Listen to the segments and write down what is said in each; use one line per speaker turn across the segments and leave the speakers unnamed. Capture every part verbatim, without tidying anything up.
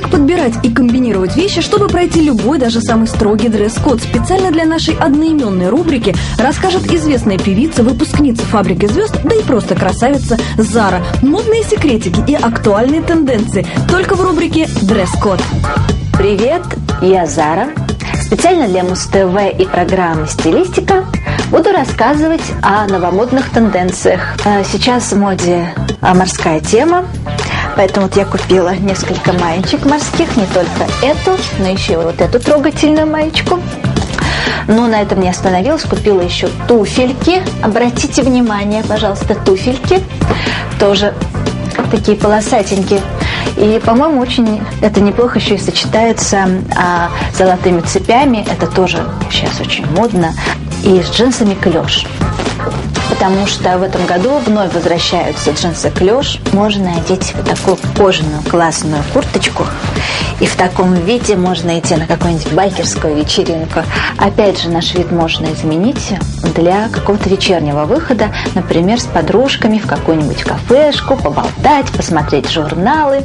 как подбирать и комбинировать вещи, чтобы пройти любой, даже самый строгий дресс-код. Специально для нашей одноименной рубрики расскажет известная певица, выпускница «Фабрики звезд», да и просто красавица Зара. Модные секретики и актуальные тенденции только в рубрике «Дресс-код».
Привет, я Зара. Специально для Муз-ТВ и программы «Стилистика» буду рассказывать о новомодных тенденциях. Сейчас в моде морская тема, поэтому вот я купила несколько маечек морских, не только эту, но еще и вот эту трогательную маечку. Но на этом не остановилась, купила еще туфельки. Обратите внимание, пожалуйста, туфельки. Тоже такие полосатенькие. И, по-моему, очень это неплохо еще и сочетается а, с золотыми цепями. Это тоже сейчас очень модно. И с джинсами клеш. Потому что в этом году вновь возвращаются джинсы клеш. Можно надеть вот такую кожаную классную курточку. И в таком виде можно идти на какую-нибудь байкерскую вечеринку. Опять же, наш вид можно изменить для какого-то вечернего выхода. Например, с подружками в какую-нибудь кафешку, поболтать, посмотреть журналы.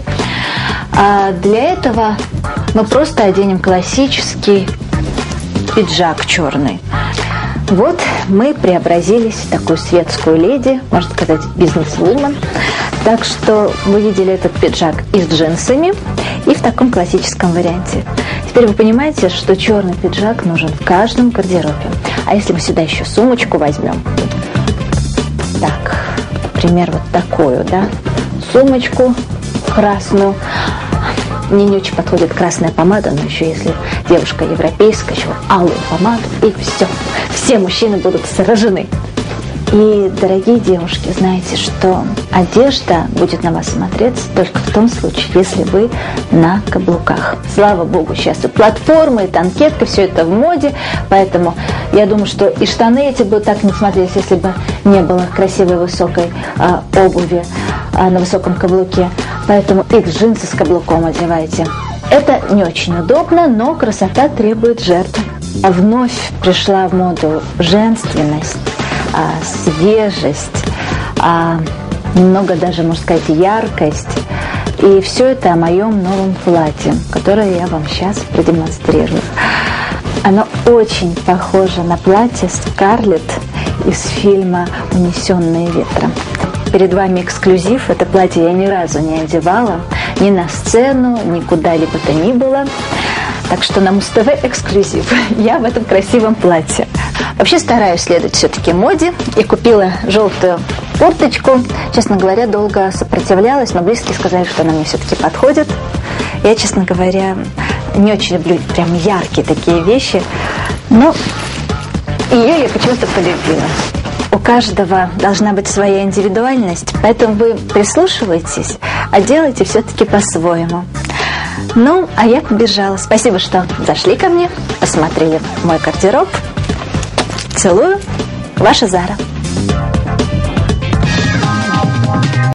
А для этого мы просто оденем классический пиджак черный. Вот мы преобразились в такую светскую леди, можно сказать, бизнес-вумен. Так что вы видели этот пиджак и с джинсами, и в таком классическом варианте. Теперь вы понимаете, что черный пиджак нужен в каждом гардеробе. А если мы сюда еще сумочку возьмем, так, например, вот такую, да, сумочку красную. Мне не очень подходит красная помада, но еще если девушка европейская, еще алую помаду, и все. Все мужчины будут сражены. И, дорогие девушки, знаете, что одежда будет на вас смотреться только в том случае, если вы на каблуках. Слава богу, сейчас и платформы, и танкетка, все это в моде, поэтому я думаю, что и штаны эти бы так не смотрелись, если бы не было красивой высокой а, обуви а, на высоком каблуке. Поэтому и джинсы с каблуком одевайте. Это не очень удобно, но красота требует жертв. А вновь пришла в моду женственность, а, свежесть, а, немного даже, можно сказать, яркость. И все это о моем новом платье, которое я вам сейчас продемонстрирую. Оно очень похоже на платье Скарлетт из фильма «Унесенные ветром». Перед вами эксклюзив. Это платье я ни разу не одевала, ни на сцену, ни куда-либо то ни было. Так что на Муз-ТВ эксклюзив. Я в этом красивом платье. Вообще стараюсь следовать все-таки моде. И купила желтую курточку. Честно говоря, долго сопротивлялась, но близкие сказали, что она мне все-таки подходит. Я, честно говоря, не очень люблю прям яркие такие вещи. Но ее я почему-то полюбила. У каждого должна быть своя индивидуальность, поэтому вы прислушивайтесь, а делайте все-таки по-своему. Ну, а я побежала. Спасибо, что зашли ко мне, посмотрели мой гардероб. Целую, ваша Зара.